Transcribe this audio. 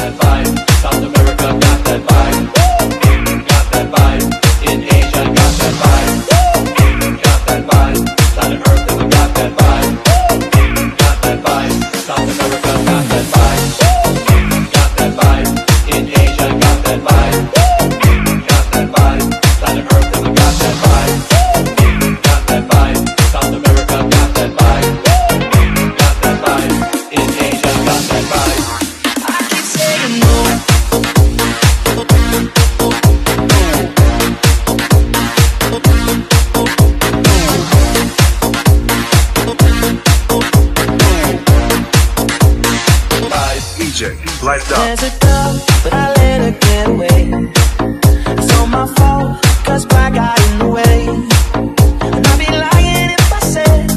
that vibe. South America got that vibe. Got that vibe. In Asia got that vibe. Got that vibe. Planet Earth never got that vibe. Got that vibe. South America got that vibe. Got that vibe. In Asia got that vibe. Got that vibe. Planet Earth never got that vibe. Got that vibe. South America got that vibe. Got that vibe. In Asia got that vibe. I keep saying no. Lights up. There's a girl, but I let her get away. It's all my fault, cause pride got in the way. And I'd be lying if I said